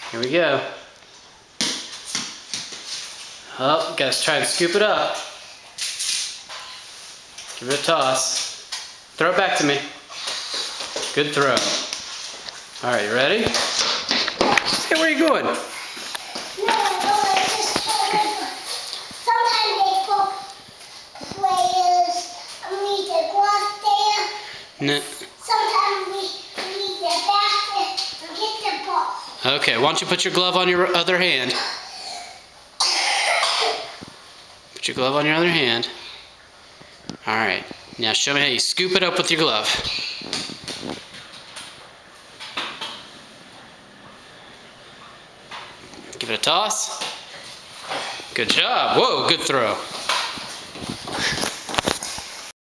Here we go. Oh, gotta try and scoop it up. Give it a toss. Throw it back to me. Good throw. All right, you ready? Hey, where are you going? No. Sometimes we need the basket and get the ball. Okay, why don't you put your glove on your other hand? Put your glove on your other hand. Alright, now show me how you scoop it up with your glove. Give it a toss. Good job. Whoa, good throw.